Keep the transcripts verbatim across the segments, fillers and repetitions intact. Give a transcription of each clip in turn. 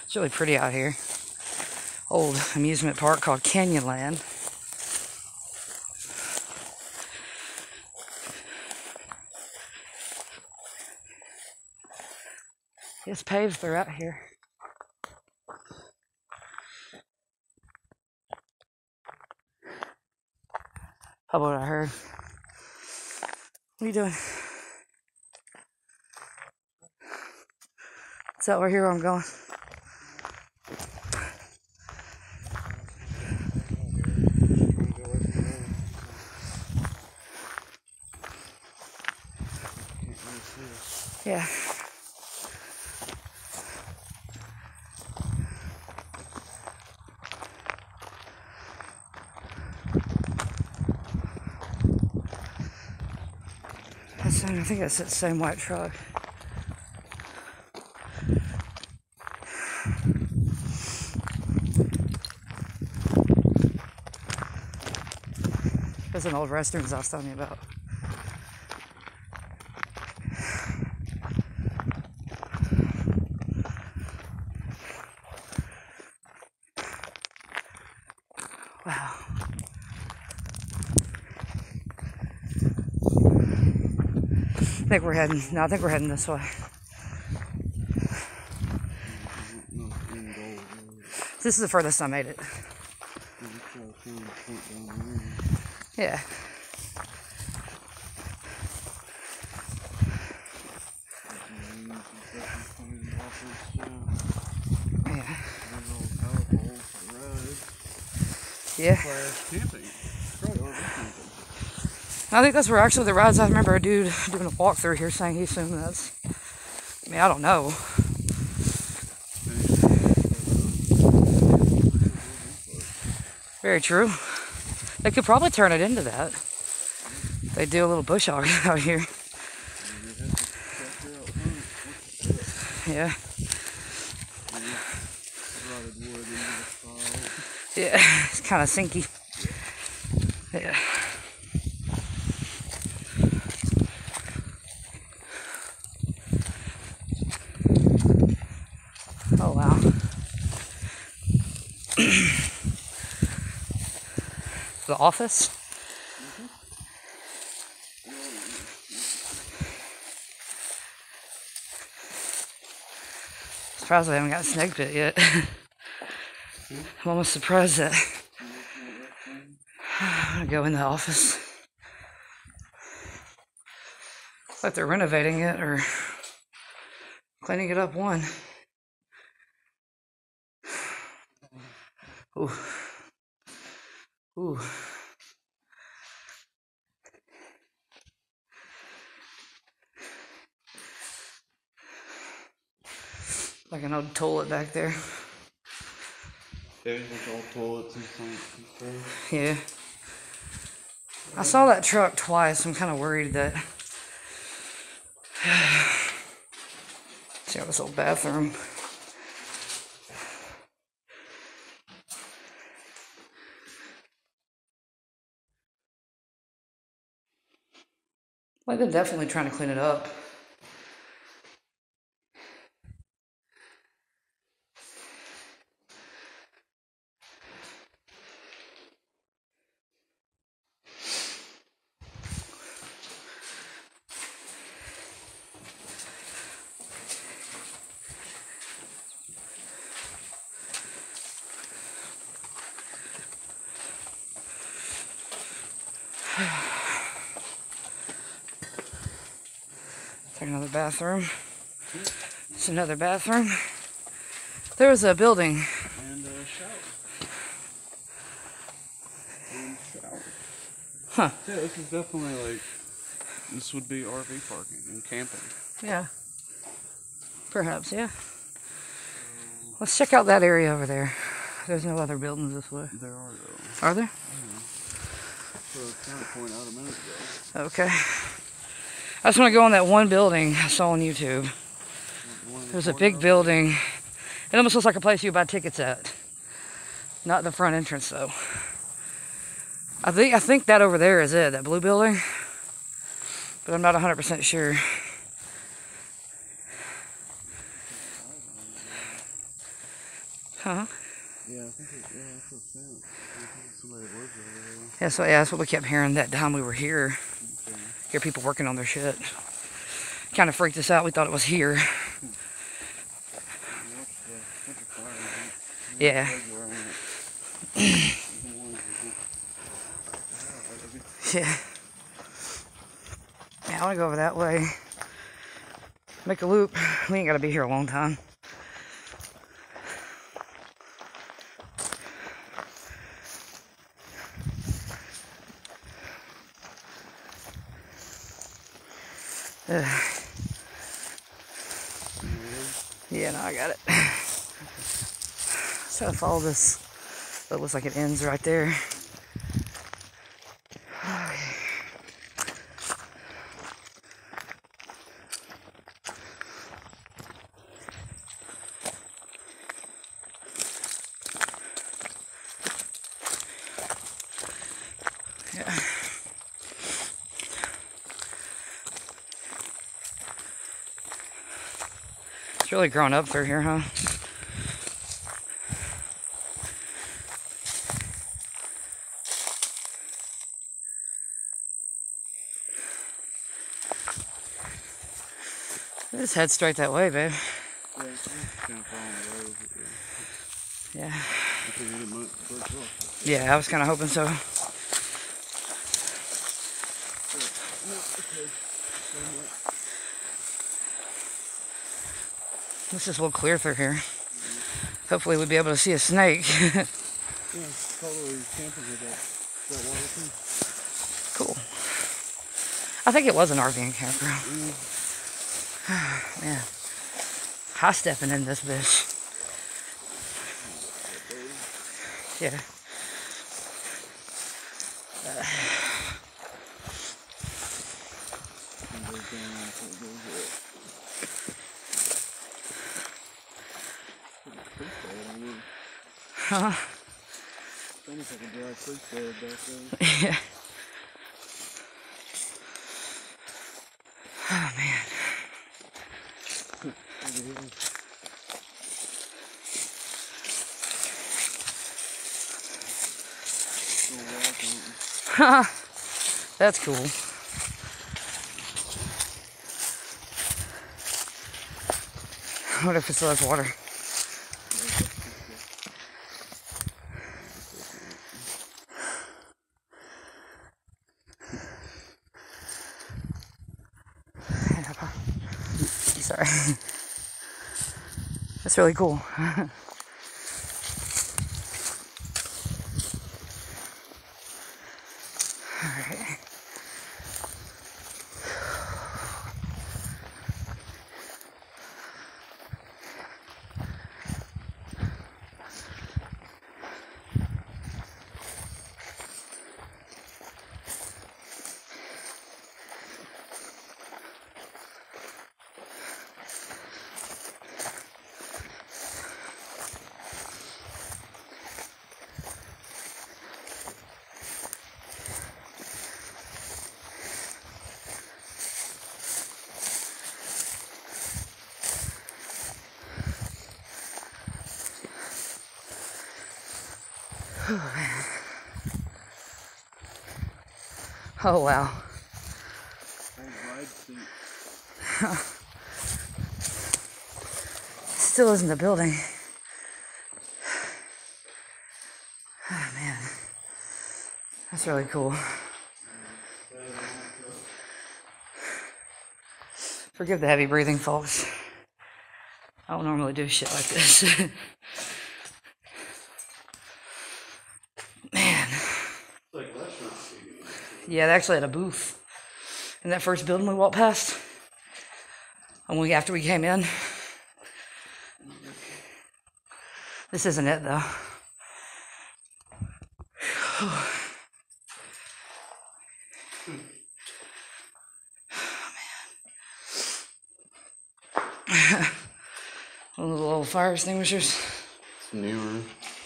It's really pretty out here. Old amusement park called Canyonland. It's paved throughout here. How about what I heard? What are you doing? Is that over here where I'm going? Yeah. That's, I think that's the same white truck. There's an old restaurant I was telling you about. Wow. I think we're heading, no, I think we're heading this way. This is the furthest I made it. Yeah. Yeah. Yeah. I think that's where actually the rides. I remember a dude doing a walkthrough here saying he assumed that's. I mean, I don't know. Very true. They could probably turn it into that. They do a little bush hog out here. Yeah. Yeah, it's kind of sinky. Yeah. Oh, wow. The office? Mm-hmm. Surprised I haven't got a snake bit yet. I'm almost surprised that I'm gonna go in the office. Like they're renovating it or cleaning it up one. Ooh. Ooh. Like an old toilet back there. Yeah, like all toilets and stuff. Yeah. I saw that truck twice. I'm kind of worried that. See how this old bathroom. Like they're definitely trying to clean it up. Take another bathroom. It's another bathroom. There was a building. And a shower. And shower. Huh. Yeah, this is definitely like, this would be R V parking and camping. Yeah. Perhaps, yeah. Let's check out that area over there. There's no other buildings this way. There are though. Are there? Yeah. So it's kind of point out a minute ago. Okay. I just want to go on that one building I saw on YouTube. There's a big building. It almost looks like a place you buy tickets at. Not the front entrance though. I think I think that over there is it, that blue building. But I'm not one hundred percent sure. Huh? Yeah, I think it, yeah, that's what I'm saying. I think it's somebody that lives over there. Yeah, so yeah, that's what we kept hearing that time we were here. Okay. Hear people working on their shit. Kind of freaked us out. We thought it was here. Watch the, watch the fire hydrant. Yeah. Yeah. Yeah, I want to go over that way. Make a loop. We ain't got to be here a long time. Ugh. Yeah, no, I got it. So I follow this. It looks like it ends right there. Okay. Yeah. It's really grown up through here, huh? Just head straight that way, babe. Yeah, I'm just kind of following the road. Yeah. I think we didn't break off. Yeah, I was kind of hoping so. This is a little clear through here. Hopefully we'll be able to see a snake. Yeah, totally camping with that, that water too. Cool. I think it was an R V and campground. Mm. Man. High stepping in this bitch. Yeah. Uh. Huh? Almost like a dry creek bed back there. Yeah. Oh man. Haha. That's cool. I wonder if it still has water. Sorry. That's really cool. Alright. Oh, man. Oh, wow. Still isn't the building. Oh, man. That's really cool. Forgive the heavy breathing, folks. I don't normally do shit like this. Man. Yeah, they actually had a booth in that first building we walked past. And we after we came in. This isn't it though. Oh, man. One of the little fire extinguishers. It's newer.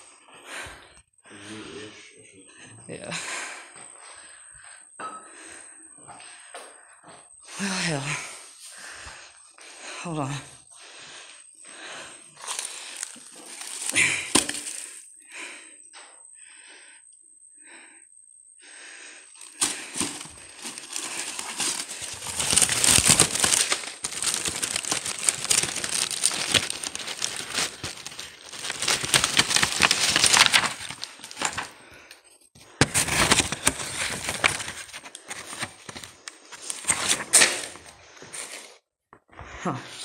Yeah. Well, hell. Hold on. Huh.